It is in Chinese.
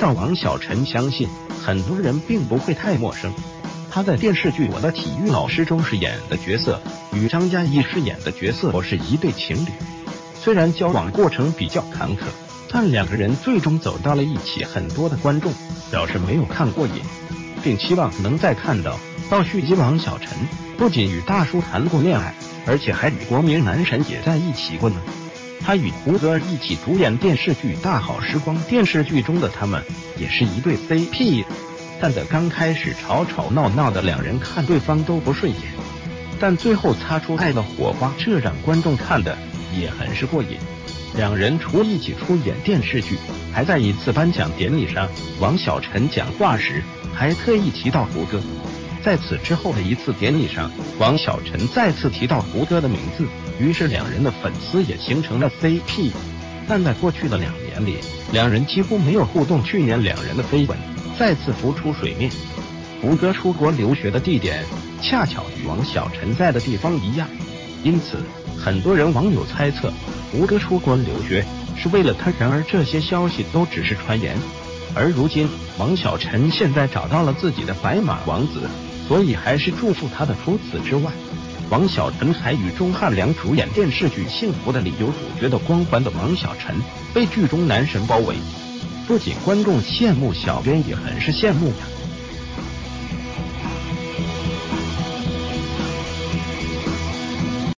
到王小晨，相信很多人并不会太陌生。他在电视剧《我的体育老师》中饰演的角色，与张嘉译饰演的角色是一对情侣。虽然交往过程比较坎坷，但两个人最终走到了一起。很多的观众表示没有看过瘾，并期望能再看到续集。王小晨不仅与大叔谈过恋爱，而且还与国民男神也在一起过呢。他与胡歌一起主演电视剧《大好时光》，电视剧中的他们也是一对 CP。但在刚开始吵吵闹闹的两人看对方都不顺眼，但最后擦出爱的火花，这让观众看的也很是过瘾。两人除一起出演电视剧，还在一次颁奖典礼上，王小晨讲话时还特意提到胡歌。在此之后的一次典礼上，王小晨再次提到胡歌的名字，于是两人的粉丝也形成了 CP。但在过去的2年里，两人几乎没有互动。去年两人的绯闻再次浮出水面。胡歌出国留学的地点恰巧与王小晨在的地方一样，因此很多网友猜测胡歌出国留学是为了他。然而这些消息都只是传言。而如今王小晨现在找到了自己的白马王子，所以还是祝福他的。除此之外，王小晨还与钟汉良主演电视剧《幸福的理由》，主角的光环的王小晨被剧中男神包围。不仅观众羡慕，小编也很是羡慕呀。